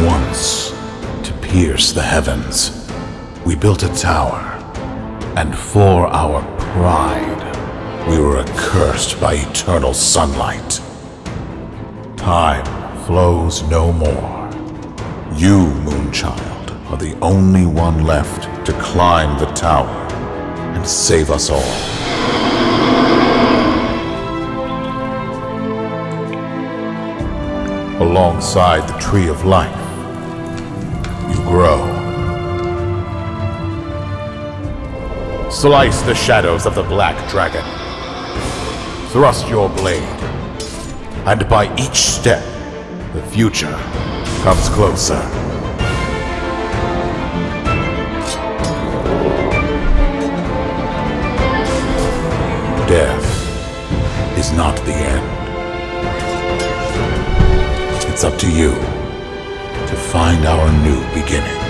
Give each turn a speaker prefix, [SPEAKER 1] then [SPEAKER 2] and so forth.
[SPEAKER 1] Once, to pierce the heavens, we built a tower, and for our pride, we were accursed by eternal sunlight. Time flows no more. You, Moonchild, are the only one left to climb the tower and save us all. Alongside the Tree of Life, you grow. Slice the shadows of the Black Dragon. Thrust your blade, and by each step, the future comes closer. Death is not the end. It's up to you to find our new beginning.